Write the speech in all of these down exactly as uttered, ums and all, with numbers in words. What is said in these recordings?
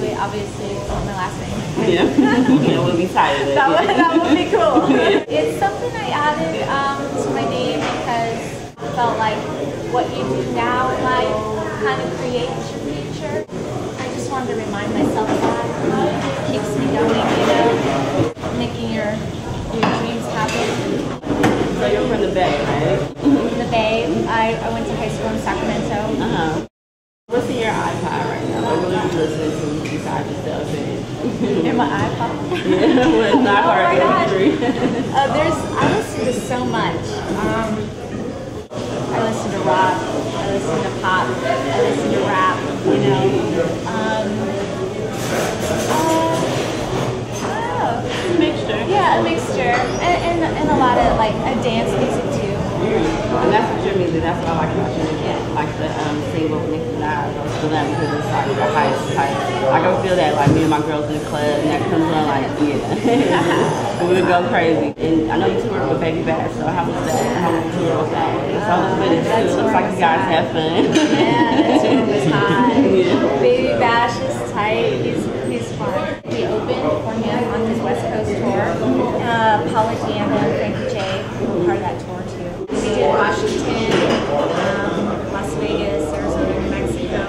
it, obviously, on my last name. Yeah, that would be tired. That would, that would be cool. It's something I added um, to my name because I felt like what you do now in life kind of creates your future. I just wanted to remind myself that it keeps me going, you know, making your your dreams happen. So you're from the Bay, right? The Bay. I, I went to high school in Sacramento. Uh-huh. What's in your iPod right now? What really you listening to besides yourself? In my iPod? Yeah, well, it's not hard oh to agree. uh, There's, I listen to so much. Um, I listen to rock, I listen to pop, I listen to rap, you know. Um, uh, oh. Mixture. Yeah, a mixture. And, and, and a lot of like a dance music too. And that's what your music, that's what I like about your music. Yeah. Like the um, single with Nicki Minaj, I was feeling that because it's like the highest type. I can feel that, like me and my girls in the club, and that comes on like, yeah. We would go crazy. And I know you toured with Baby Bash, so how was that? How was the tour with that? It's always been it too. It looks like you guys have fun. Yeah, that tour was hot. Yeah. Baby Bash is tight. He's, he's fun. We opened for him on his West Coast tour. Uh, Paula Deanna and Frankie J were part of that tour too. We did Washington, um, Las Vegas, Arizona, New Mexico.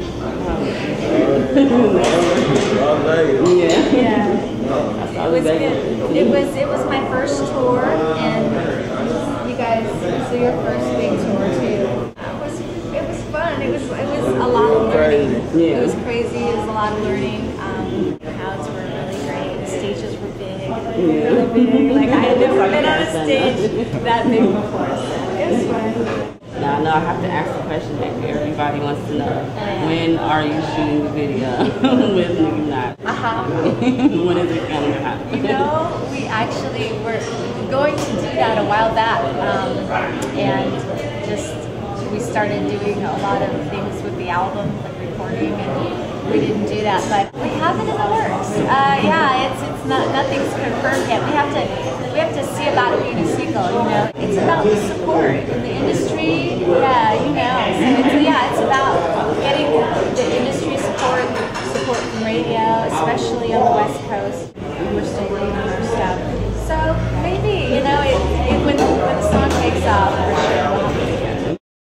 Yeah. Yeah. It was good. It was it was my first tour, and you guys, so your first big tour too. It was it was fun. It was it was a lot of learning. Yeah. It was crazy. It was a lot of learning. Um, the crowds were really great. The stages were big, really big. Like I had never been on a stage that big before. So it was fun. Now I know I have to ask the question that everybody wants to know. When are you shooting the video with Nicki Minaj? Uh-huh. When is it coming out? You know, we actually were going to do that a while back, um, and just we started doing a lot of things with the album, like recording, and we didn't do that, but we have it in the works. Uh, yeah, it's it's not nothing's confirmed yet. We have to we have to see about it being a sequel. You know, it's about the support in the industry. Yeah, you know, so it's yeah, it's about getting the industry support support from radio, especially on the West Coast. We're still waiting on our stuff. So maybe, you know, it, it, when, when the song takes off, for sure we'll have to do it.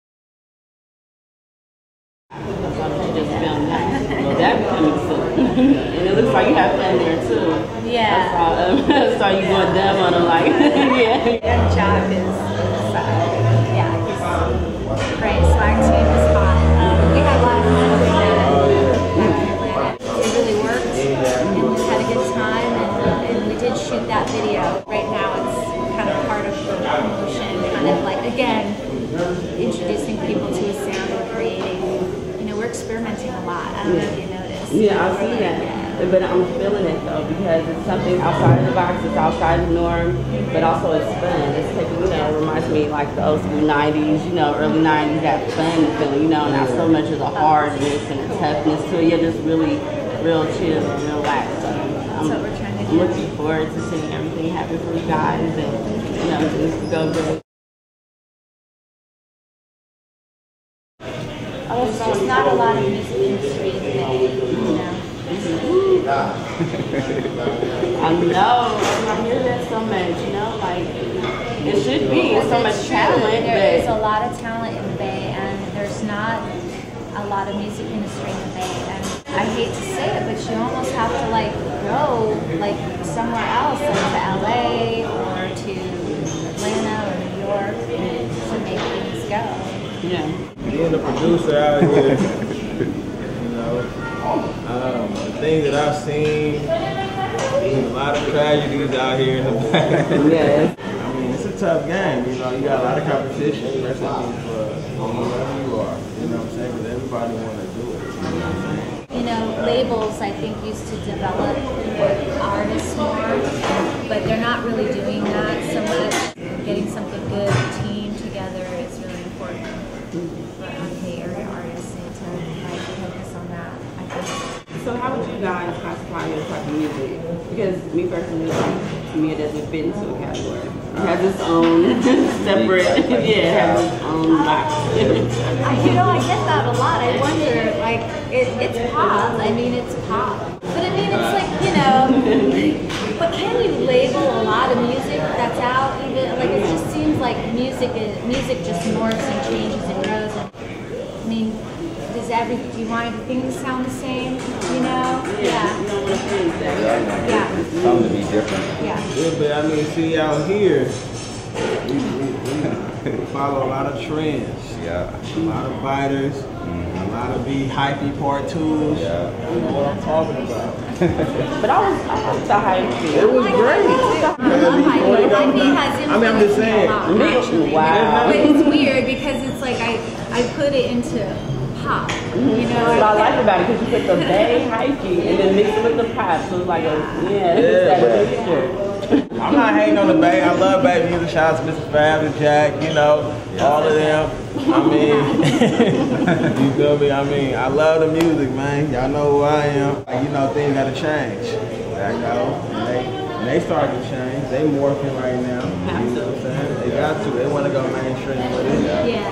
Just filmed that. Well, that coming soon. And it looks like you have fun there too. Yeah. I saw, um, I saw you going dumb on them, like, yeah. And Jock is, uh, yeah, he's great. Swag team is hot. Um, we had a lot of fun doing that. It really worked, and we had a good time, and, and we did shoot that video. Right now it's kind of part of the promotion, kind of like, again, introducing people to a sound we're creating. You know, we're experimenting a lot. I don't know if you noticed. Yeah, I see like, that. Yeah. But I'm feeling it though, because it's something outside of the box, it's outside the norm, but also it's fun. It's taking, you know, it reminds me like the old school nineties, you know, early nineties, that fun feeling, you know, not so much of the hardness and the toughness to it. You're just really real chill and real relaxed. So I'm, That's what we're trying to do. I'm looking forward to seeing everything happen for you guys and, you know, things to go good. Oh, so there's not a lot of music industry today, you know. I know, I hear that so much, you know, like, it should be, it's so much talent, there is but a lot of talent in the Bay, and there's not a lot of music industry in the Bay, and I hate to say it, but you almost have to, like, go, like, somewhere else, like to L A or to Atlanta or New York to make things go. yeah. Being a producer out here, you know, um, the things that I've seen, there's a lot of tragedies out here in the back. Yes. I mean, it's a tough game, you know, you got a lot of competition, especially for whoever you are, you know what I'm saying, because everybody want to do it, you know what I'm saying? You know, labels, I think, used to develop artists more, but they're not really doing that so much. Getting something good, a team together is really important for um, Bay Area artists, and to like focus on that, I think. So how would you guys classify your type of music? Because me personally, like, to me it doesn't fit into a category. has its own separate, yeah, has its own box. You know, I get that a lot. I wonder, like, it, it's pop. I mean, it's pop. But I mean, it's like, you know, but can you label a lot of music that's out? Even like, it just seems like music is music just morphs and changes and grows. And, I mean, does every do you want everything to sound the same? You know? Yeah. You don't want to feel that. Yeah. Something to be different. Yeah. Yeah, but I mean, see out here, we, we, we follow a lot of trends. Yeah. A lot of biters, mm-hmm. a lot of be hypey part twos. Yeah. You know what I'm talking about. But I was, I liked the hypey. It was great. I love hypey. Hypey has I mean, I'm just saying. a lot, actually. Wow. But it's weird because it's like I, I put it into pop. You know, That's what I like about it, because you put the bay hypey and then mix it with the pop, so it's like a, yeah, it's Yeah, that but- mixture. I'm not hating on the Bay. I love Bay music. Shout out to Mister Fab and Jack, you know, all of them. I mean, you feel me? I mean, I love the music, man. Y'all know who I am. Like, you know, things gotta change. That go. And they, and they start to change. They morphing right now. You know what I'm saying? They got to. They want to go mainstream with it. yeah.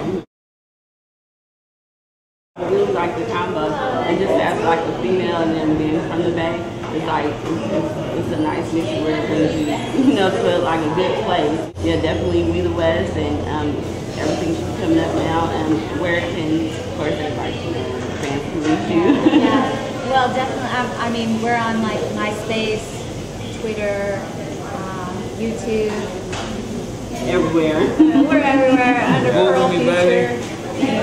I really like the combo, and just as like a female and then being from the Bay, it's like, it's, it's, it's a nice mix where it brings you, you know, to like a good place. Yeah, definitely We the West, and um, everything should be coming up now, and where it can, of course, everybody can fans can reach you. Yeah. Well, definitely. I, I mean, we're on like MySpace, Twitter, um, YouTube. Everywhere. We're everywhere under Pearl Me, Future. baby.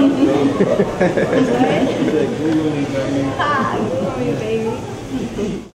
What? Google me, baby. Ah, Google me, baby.